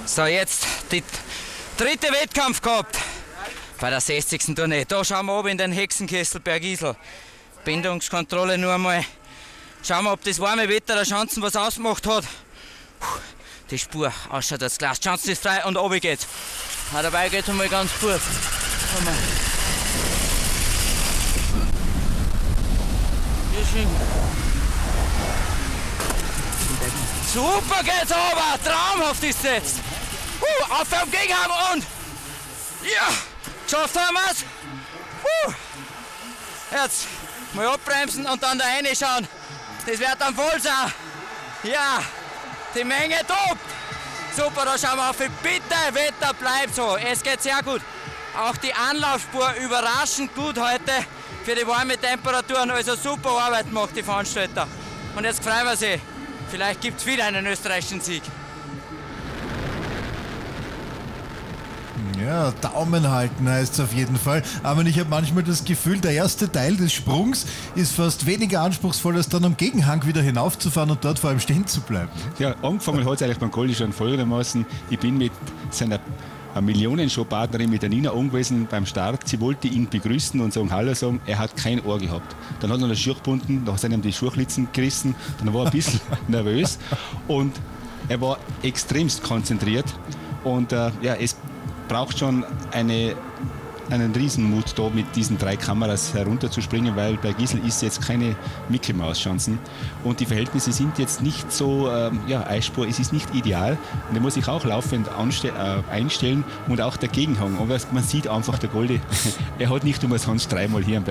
So, jetzt die dritte Wettkampf gehabt bei der 60. Tournee. Da schauen wir oben in den Hexenkessel Bergisel. Bindungskontrolle nur einmal. Schauen wir, ob das warme Wetter der Schanzen was ausgemacht hat. Die Spur, ausschaut das Glas. Schanzen ist frei und oben geht's. Ja, dabei geht's einmal ganz gut. Super geht's aber, traumhaft ist es jetzt. Auf dem Gegenhang und ja, geschafft haben wir's. Jetzt mal abbremsen und dann da reinschauen. Das wird dann voll sein. Ja, die Menge top. Super, da schauen wir auf. Bitte, Wetter bleibt so. Es geht sehr gut. Auch die Anlaufspur überraschend gut heute für die warmen Temperaturen. Also super Arbeit macht die Veranstalter. Und jetzt freuen wir sich. Vielleicht gibt es wieder einen österreichischen Sieg. Ja, Daumen halten heißt es auf jeden Fall. Aber ich habe manchmal das Gefühl, der erste Teil des Sprungs ist fast weniger anspruchsvoll, als dann am Gegenhang wieder hinaufzufahren und dort vor allem stehen zu bleiben. Ja, angefangen hat es eigentlich beim Goldi schon folgendermaßen. Ich bin mit seiner Millionenshow-Partnerin, mit der Nina angewiesen beim Start. Sie wollte ihn begrüßen und sagen Hallo sagen. Er hat kein Ohr gehabt. Dann hat er den Schuh gebunden, da sind ihm die Schuhlitzen gerissen. Dann war er ein bisschen nervös und er war extremst konzentriert. Und ja, es braucht schon einen Riesenmut da mit diesen 3 Kameras herunterzuspringen, weil bei Gisel ist jetzt keine Mickey-Maus-Chancen und die Verhältnisse sind jetzt nicht so, Eisspur, es ist nicht ideal und da muss ich auch laufend einstellen und auch der Gegenhang, aber man sieht einfach, der Goldi, er hat nicht umsonst 3-mal hier